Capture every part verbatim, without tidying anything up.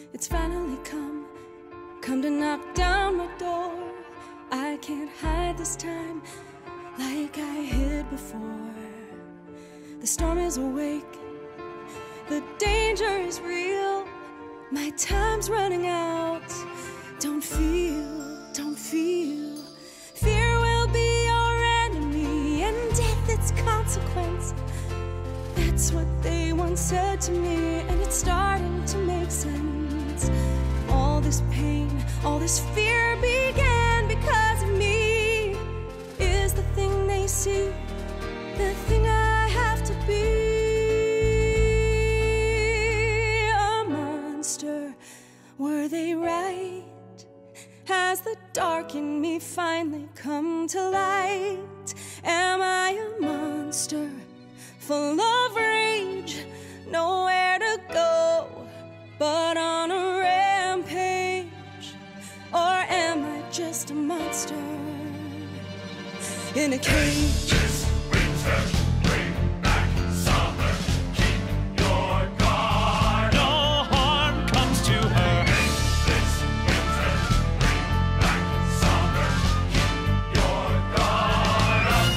It's finally come, come to knock down my door. I can't hide this time like I hid before. The storm is awake, the danger is real. My time's running out. Don't feel, don't feel. Fear will be your enemy and death its consequence. That's what they once said to me, and it's starting to make sense. All this pain, all this fear began because of me. Is the thing they see the thing I have to be? A monster, were they right? Has the dark in me finally come to light? Am I a monster, full of rage, nowhere to go but on a rampage? Or am I just a monster in a cage? This winter, bring back summer. Keep your guard. No harm comes to her. This winter, bring back summer. Keep your guard up.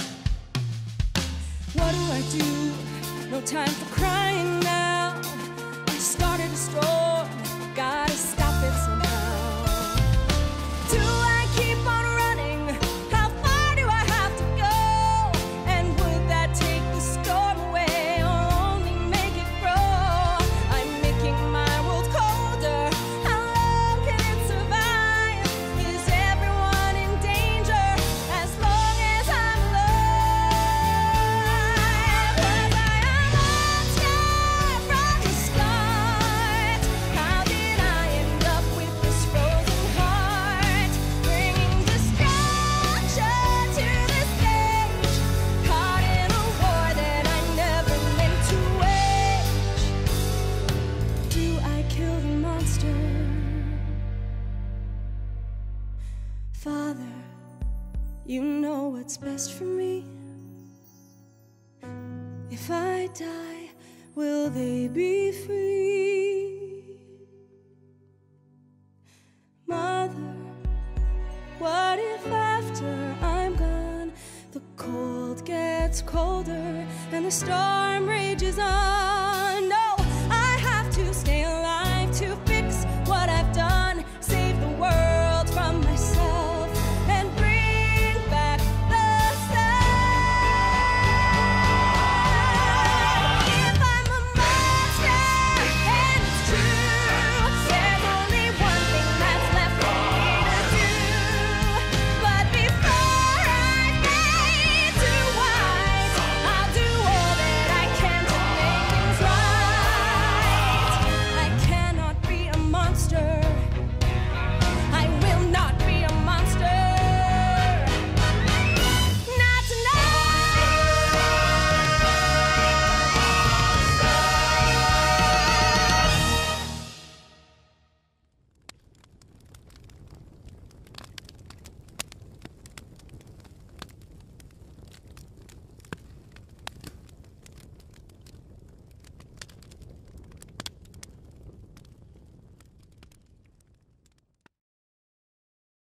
What do I do? No time for crying now. I started a storm, gotta stop it somehow. Do I keep on running? How far do I have to go? And would that take the storm away or only make it grow? I'm making my world colder. How long can it survive? Is everyone in danger as long as I'm alive? Was I a monster from the start? How did I end up with this frozen heart? Bringing destruction to the stage, caught in a war that I never meant to wage. Do I kill the monster? Father, you know what's best for me. If I die, will they be free? Mother, what if after I'm gone, the cold gets colder and the storm rages on?